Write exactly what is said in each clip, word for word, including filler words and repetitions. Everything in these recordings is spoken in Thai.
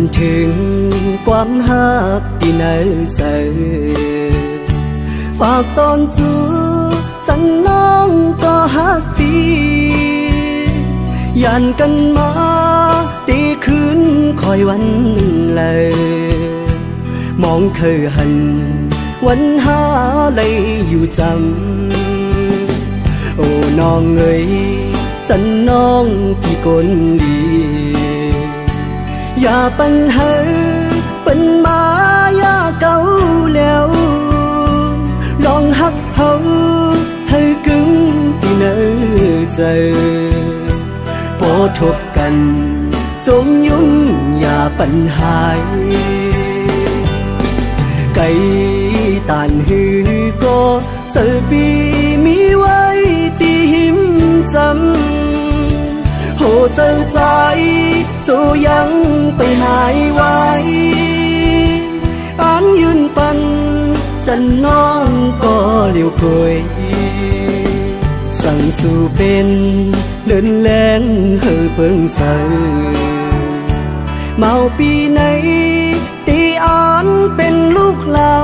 ถึงความฮักที่เนิ่นเสือฝากตอนจูจันน้องก็ฮักดียันกันมาตีคืนคอยวันเลยมองเคยหันวันหาเลยอยู่จำโอ้น้องเอ๋ยจันน้องพี่คนดีอย่าปัญหาเป็นมายาเก่าแล้วลองหักเขาให้กึ่งที่เนื้อใจพอทบกันจมยุ่งอย่าปัญหาไก่ตานหือก็เจอปีมีไว้ตีหิมจำโหเจอใจโจยังไปหายไว้อันยืนปันจันน้องก็เลี้ยวกยสั่งสู่เป็นเลื่อนแรงเฮือเปิงใสเมาปีไหนตีอ่อนเป็นลูกเหลา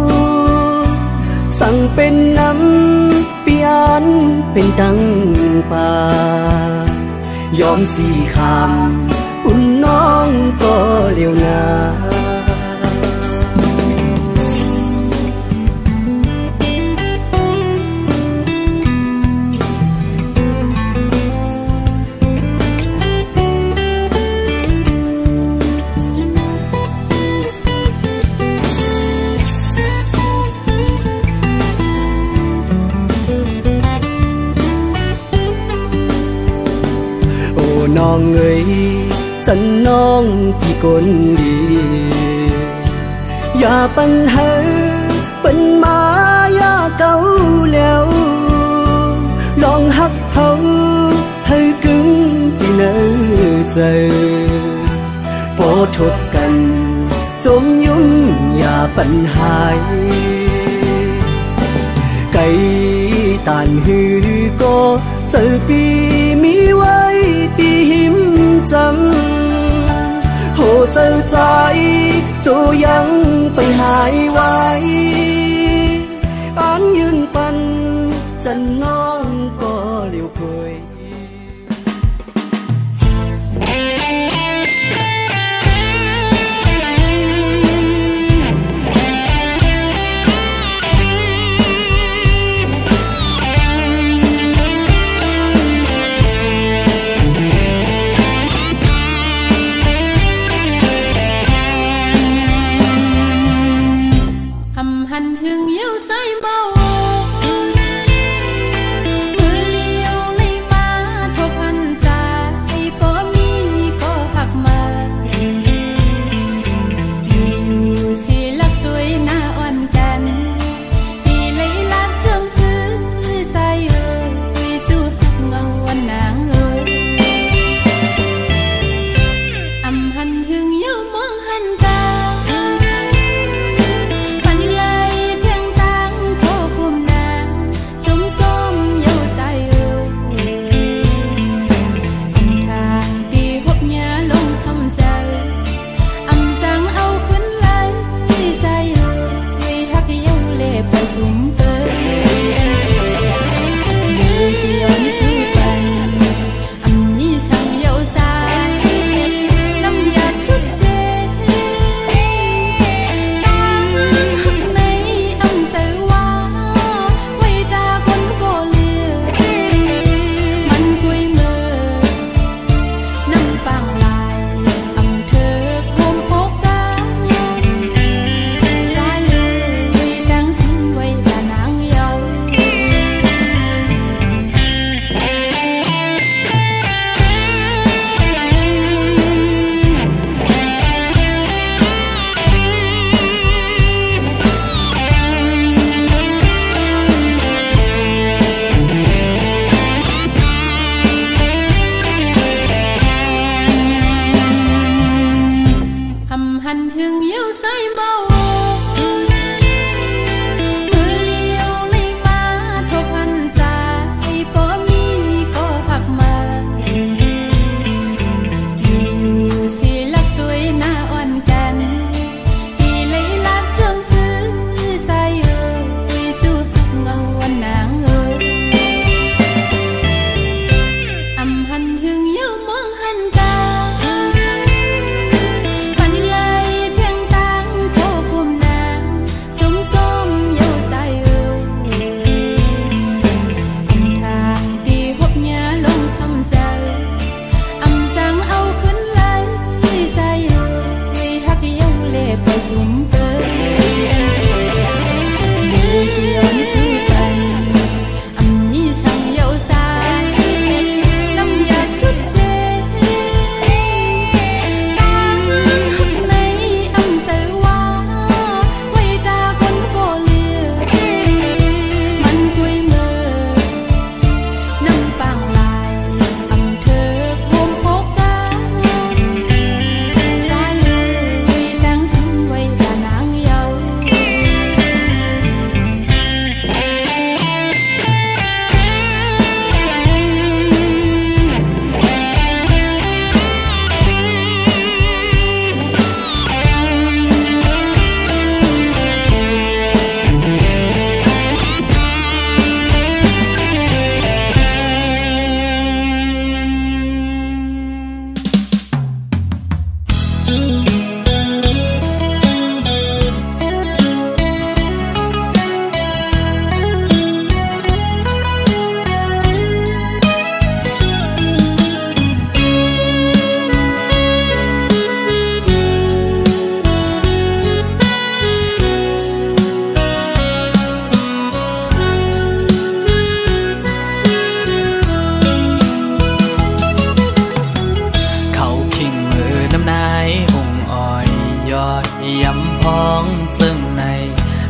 สั่งเป็นน้ำปีอ่อนเป็นดังป่ายอมสี่คำปุ่นน้องก็เลี้ยวนาน้องเอ๋ยจันน้องพี่คนดีอย่าปัญหาเป็นมายาเก่าแล้วลองหักเขาให้กึ่งที่เนื้อใจพอทบกันจมยุ่งอย่าปัญหาไก่ตานหือก็เจอปีมีไว้ตีหิมจำโหเจอใจโจยังไปหายไว้อันยืนปันจันน้องก็เลี้ยวกยหันหึงเย้าใจเบา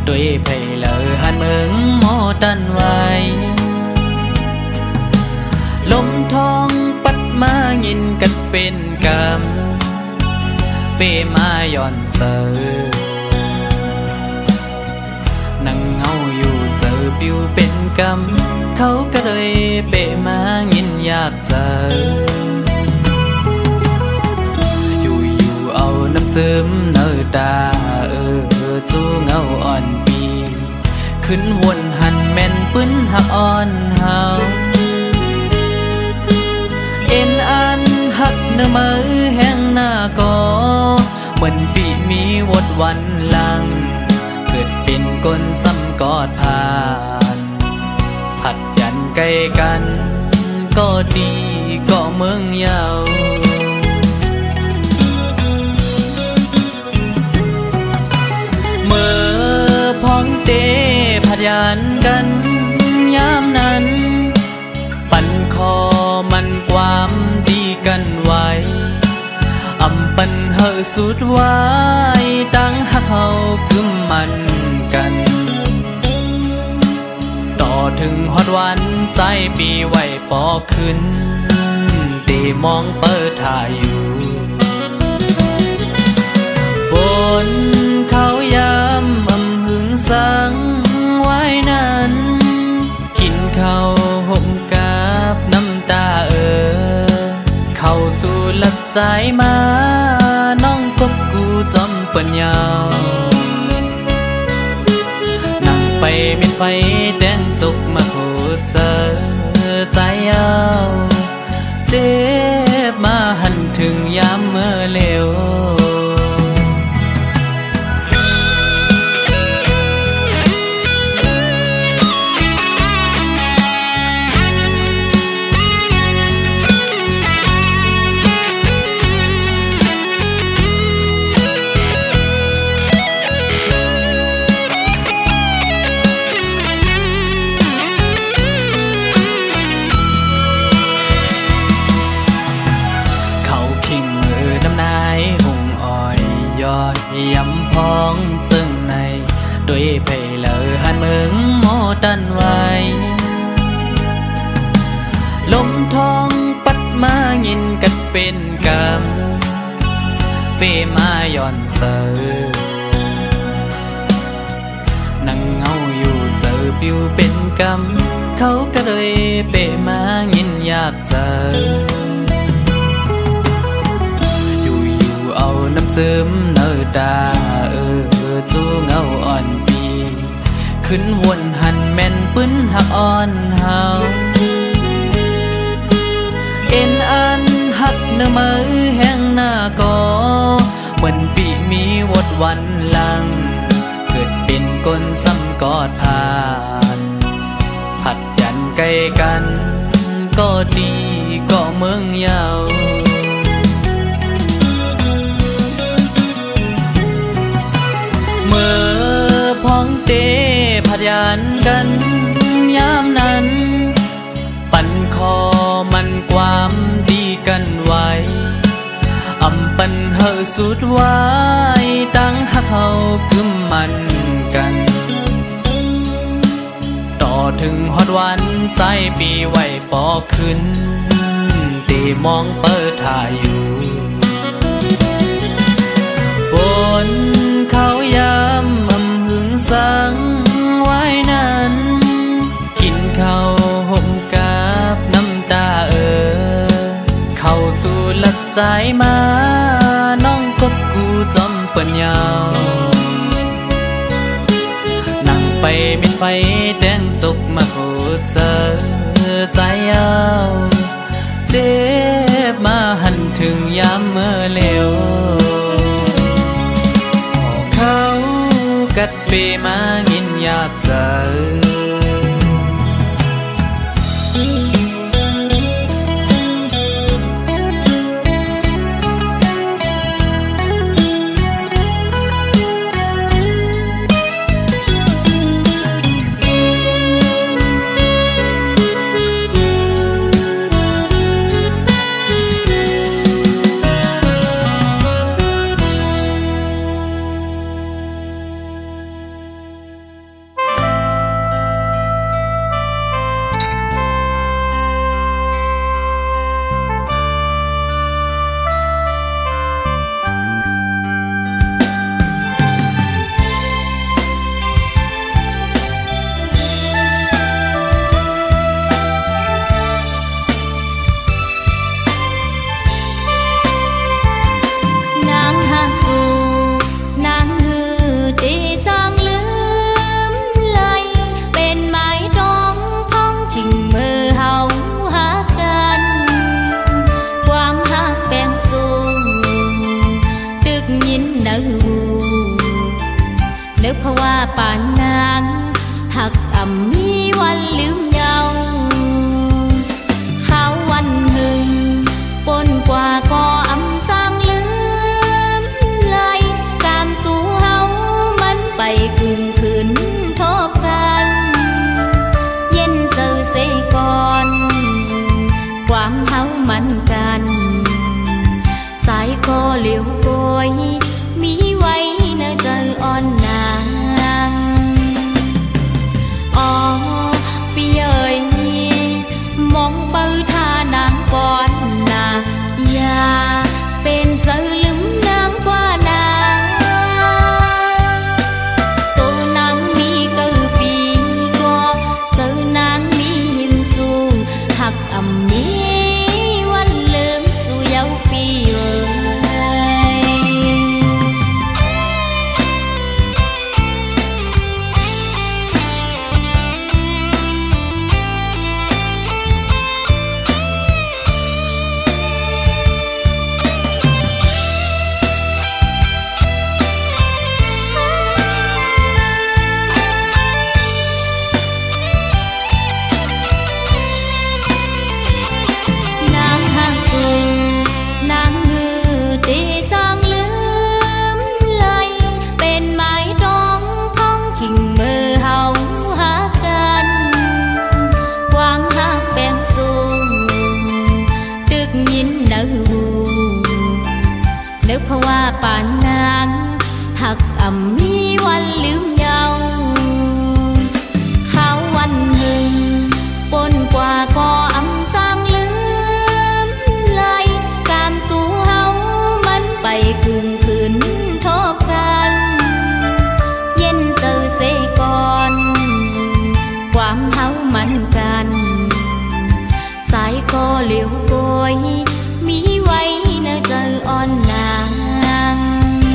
ด้วยไผ่เลอหันเมืองหมอตันไว้ลมทองปัดมายินกันเป็นกำเปมาย่อนเจอนั่งเงาอยู่เจอปิวเป็นกำเขาก็เลยเปมายินอยากเจออยู่อยู่เอาน้ำเจิมเนื้อตาเออจูเงาอ่อนปีขึ้นวนหันแม่นปื้นหักอ่อนเฮาเอ็นอันหักเนื้อมือแห้งหน้าก็เหมือนปีมีวดวันลังเกิดเป็นก้นซ้ำกอดผ่านผัดยันใกล้กันก็ดีก็เมืองยาวเมื่อพ้องเตผัดยันกันยามนั้นปั่นคอมันความดีกันไว้อำปันเฮอสุดไว้ตั้งหักเขากึมมันกันต่อถึงฮอดวันใจปีไว้ปอขึ้นตีมองเปิดถ่ายอยู่บนเขายามอำหึงสังไว้นั้นกินข้าวห่มกับน้ำตาเออเข้าสู่หลักใจมาน้องกบกูจอมปัญญานั่งไปมิดไฟแดงจุกมาโคเจอใจเอาเจ็บมาหันถึงยามเมื่อเลวยำพองจึงในด้วยไผ่เลอหันเมืองหมอตันไว้ลมทองปัดมายินกันเป็นกำเปมาย่อนเจอนั่งเงาอยู่เจอปิวเป็นกำเขาก็เลยเปมายินอยากเจอเอาน้ำเจิมเนื้อตาเออจูเงาอ่อนปีขึ้นวนหันแม่นปื้นหักอ่อนเฮาเอ็นอันหักเนื้อมือแห้งหน้าก็เหมือนปีมีวดวันลังเกิดเป็นก้นซ้ำกอดผ่านผัดยันใกล้กันก็ดีก็เมืองยาวเมื่อพ้องเตผัดยันกันยามนั้นปั่นคอมันความดีกันไว้อำปันเฮอสุดไว้ตั้งหักเขากึมมันกันต่อถึงฮอดวันใจปีไว้ปอขึ้นตีมองเปิดถ่ายอยู่บนเขายามอำหึงสังไว้นั้นกินข้าวห่มกับน้ำตาเออเข้าสู่หลักใจมาน้องกบกูจอมปัญญานั่งไปมิดไฟแดงจุกมาโคเจอใจเอาเจ็บมาหันถึงยามเมื่อเลวเขากัดเปมายินอยากเจอกเพราะว่าป่านนางหักอ่ำมีวันลืมเยาเขาวันหนึ่งปนกว่าก็อำจางลืมเลยกามสู่เฮามันไปกึ่งคืนทบกันเย็นเจอเสก่อนความเฮามันกันสายก็เหลียวโกยมีไว้เนอเจออ่อนนาง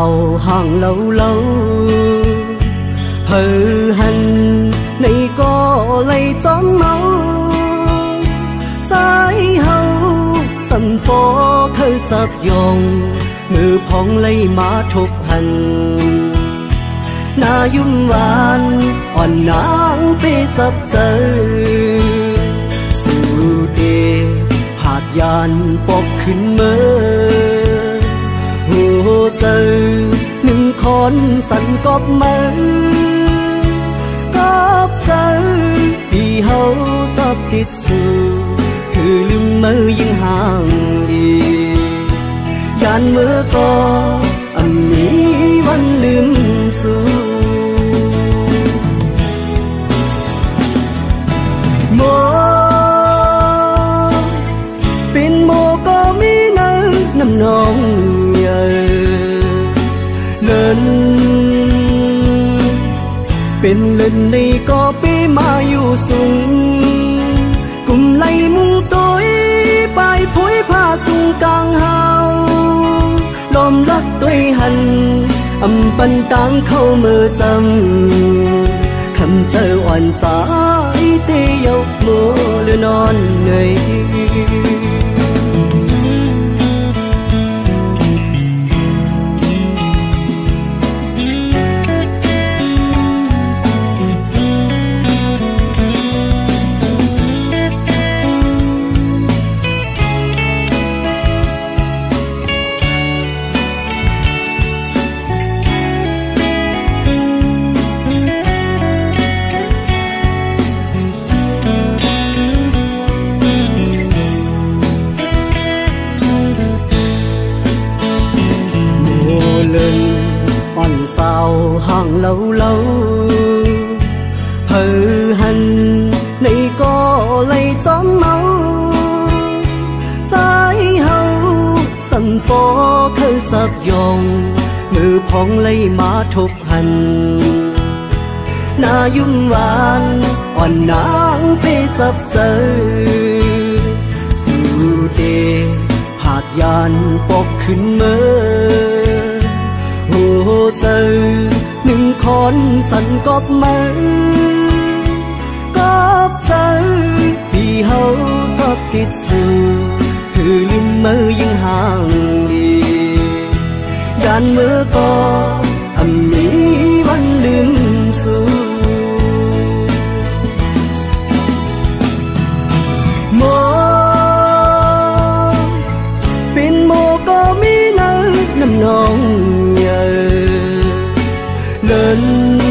sao hàng lâu lâu hờ hằn này có lấy chóng máu trái hậu sầm phố thơ dập dòng ngư phong lấy má thục hành na yum van on nang pe dập dơ su đề hạt yàn bọcขึ้นเมื่อหัวใจหนึ่งคนสั่นกอบมือกอบใจที่เขาจับติดสู่คือลืมมือยิ่งห่างอียานมือก็อันนี้วันลืมสู่โมเป็นโมก็มีเนื้อน้ำนองเยอะเลินเป็นเลินในก็ไปมาอยู่สูงกุมไล่มุงตัวไปผุยผ้าสูงกลางเฮาลมรักตัวหันอำปันตังเข้ามือจำคำเจออ่อนใจเตยกมือหรือนอนเหนื่อยsao hàng lâu lâu hờ hằn này có lấy chóng máu trái hậu sân phố thơ dập dòng ngư phong lấy má thục hành na yum van on nang pe dập dơ su đề hạt yàn bọcขึ้นเมื่อหัวใจหนึ่งคนสั่นกอบมือกอบใจที่เขาจับติดสู่คือลืมมือยิ่งห่างดีด้านมือก็อันนี้วันลืมสู่โมเป็นโมก็มีเนื้อน้ำนองเลิน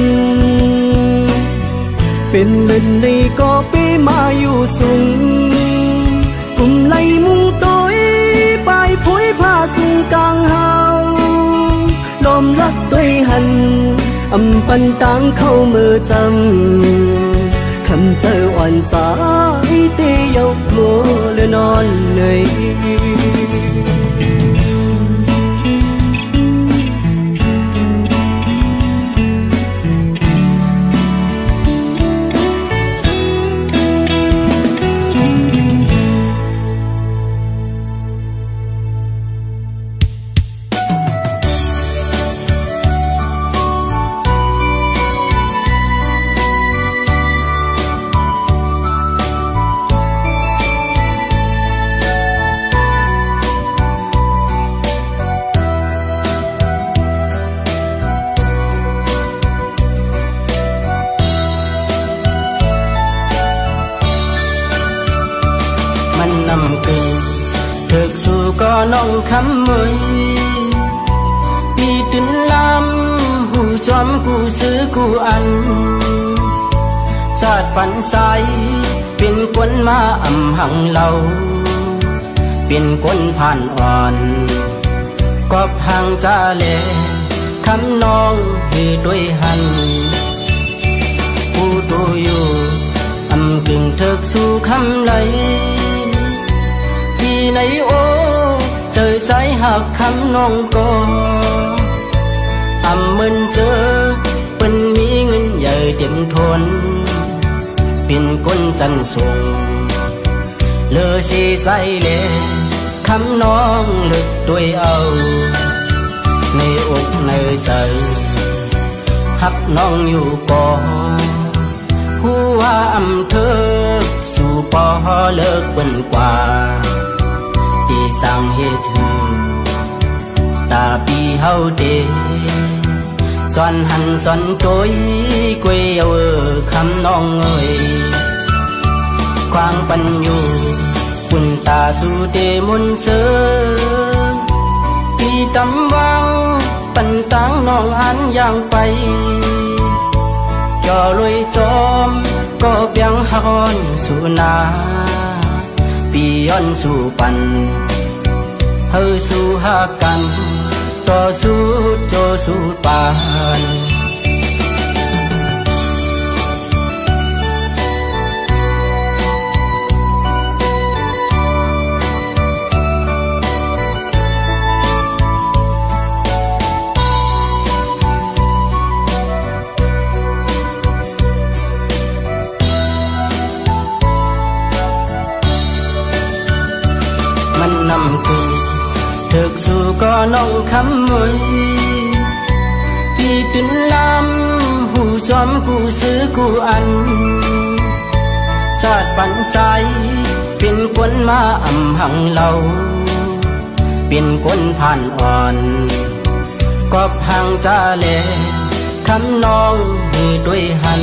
เป็นเลินในก็ไปมาอยู่สูงกุมไล่มุงตัวไปผุยผ้าสูงกลางเฮาลมรักตัวหันอำปันตังเข้ามือจำคำเจออ่อนใจเตยกมือหรือนอนเหนื่อยcó nông khăm mới đi tin lam hù chóm cụ giữ cụ ăn giạt bắn sayเป็นคนมาอำหังเราเป็นคนผ่านอ่อนกอบห่างจาเลคำน้องที่ด้วยหันผู้ดูอยู่อำกึ่งเถิกสู่คำไหลที่ไหนโอ้เจอสายหักคำน้องก็อำมึนเจอเป็นมีเงินใหญ่เต็มทนเป็นคนจันทรงเลอสีใสเลคำน้องลึกด้วยเอาในอกในใจหักน้องอยู่ก่อผู้ว่าอำเภอสู่ปอเลิกเบิ่นกว่าที่สร้างเหตุตาปีเฮาเดสอนหันสอนโจยกวยเอาเออคำน้องเอ้ยควางปันอยู่ปุ่นตาสู่เดมุนเสือปีตำวังปันตังน้องอันย่างไปจอลุยจอมก็เปียงฮอนสู่นาปีย้อนสู่ปันเฮาสู่หากันต่อสู้โจสู้ปานมันนำคือถึกสู่ก็น้องคำมวยพี่ตินลำผู้จอมผู้ซื้อผู้อันศาสตร์ปันใสเป็นคนมาอำหังเราเป็นคนผ่านอ่อนกอบหังจาเลคำน้องให้ด้วยหัน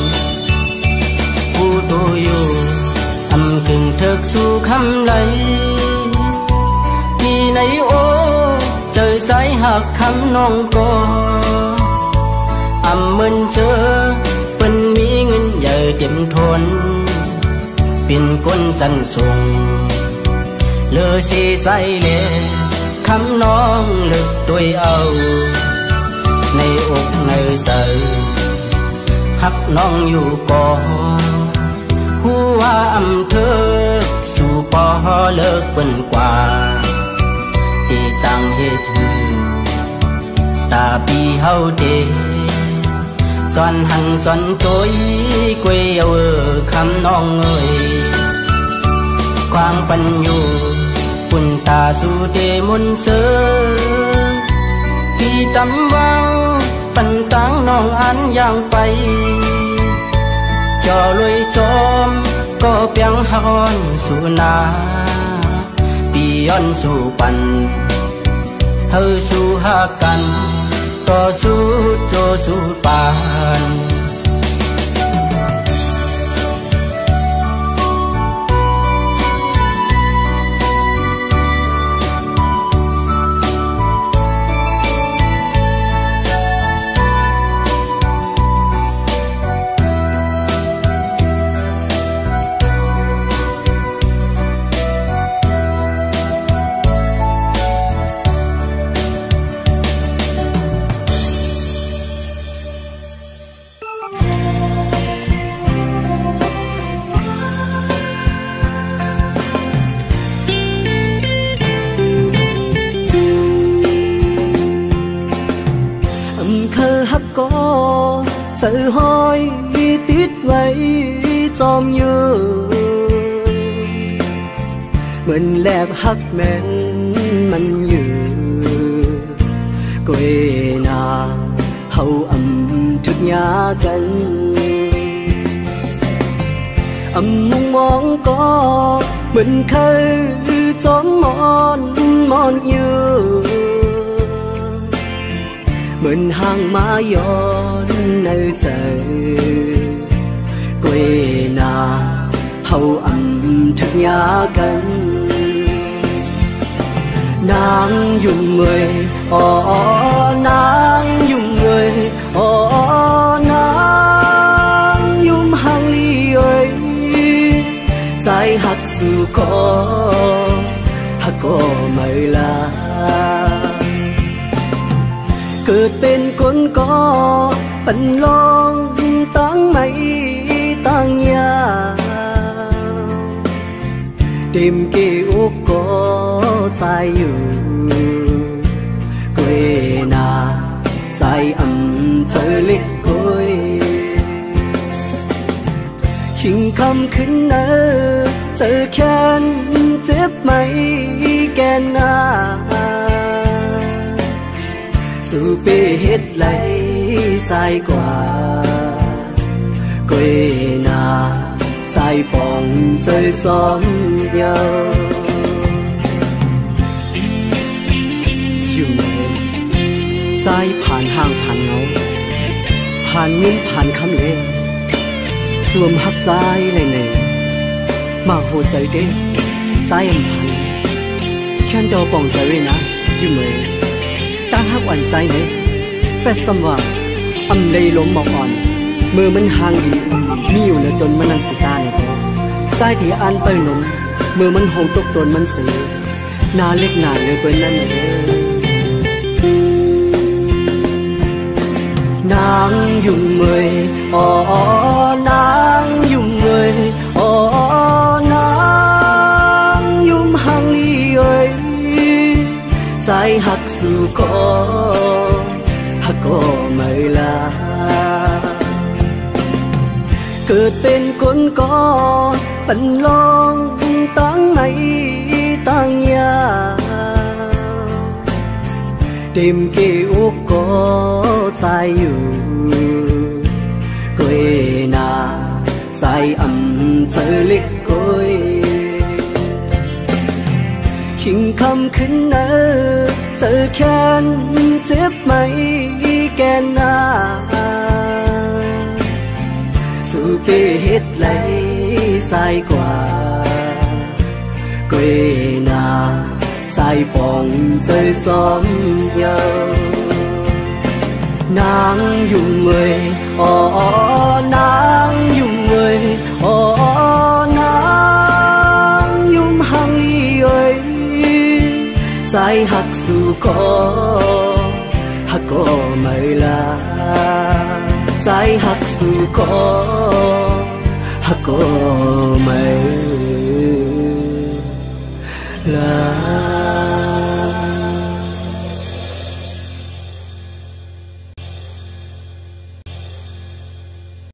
ผู้ดูอยู่อำกึ่งถึกสู่คำไหลที่ในโอเจอสายหักคำน้องก็อำมึนเจอเป็นมีเงินใหญ่เต็มทนเป็นก้นจันทรงเลือสีใสเล่คำน้องลึกด้วยเอาในอกในใจหักน้องอยู่ก่อผู้ว่าอำเภอสู่ปอเลิกเบิ่นกว่าที่สร้างเหตุตาปีเฮาเดสอนหันสอนโจยกวยเอาเออคำน้องเอ้ยควางปันอยู่ปุ่นตาสู่เดมุนเสือพี่ตำวังปันตังน้องอันย่างไปจอลุยจอมก็เปียงฮอนสู่นาปีย้อนสู่ปันเฮาสู่หากันต่อสู้โจสู้ปานเจอห้อยติดไว้จอมยืนเหมือนแลบหักแม่นมันอยู่ก้อยนาเฮาอำถึกยากันอำมุงมองก็เหมือนเคยจอมมอนมอนอยู่เหมือนห่างมาย้อนในใจก้อยนาเฮาอำถึกยากันนางยุ่งเงยอ๋อนางยุ่งเงยอ๋อนางยุ่มห่างลีเอ้ยใจหักสู่คอหักก็ไม่ลาเกิดเป็นคนก็ปันลองตั้งไม่ตั้งยาเต็มเกี่ยวก็ใจอยู่ก้อยนาใจอำเจอเล็กก้อยขิงคำขึ้นเนอเจอแค้นเจ็บไหมแกนนา sự bê hết lấy dài quả quê na dài bóng chơi xóm nhauอยู่ไหนใจผ่านห่างผ่านเงาผ่านมิ้นผ่านคำเล่สวมหักใจเลยเนี่ยมาหัวใจเด้ใจอันผ่านแค่ดอปองใจไว้นะอยู่ไหมตั้งหักอ่อนใจเนี่ยแปดสมว่าอำเลยล้มหมอกอ่อนมือมันห่างดีมีอยู่ในตนมันนันสิกาเนี่ยใจที่อันไปหนุ่มมือมันหงตกตนมันเสียนาเล็กนาเลยเป็นนั่นเองnàng dùng người ô nàng dùng người ô nàng dùng hàng ly ơi trái hắc su có hắc có mây làเกิดเป็นคนก็เป็นลองตั้งไหนตั้งยาđêm kêu có dàiอยู่quê na dài ấm chơi lịch quê khinh khăm khinh nỡ chơi khen chết mấy kén na sự bê hết lấy dài quả quê na dài bóng chơi xóm nhau nàng dùng người ô nàng dùng người ô nàng dùng hàng ly ơi dài hắc su có hắc có mây là dài hắc su có hắc có mây là